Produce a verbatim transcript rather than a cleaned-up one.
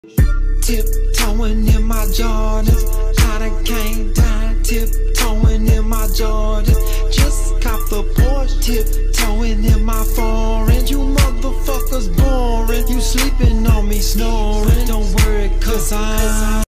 Tiptoeing in my Jordans, I done came down. Tiptoeing in my Jordans, just cop the Porsche. Tiptoeing in my foreign, you motherfuckers boring. You sleeping on me, snoring. Don't worry, cause I'm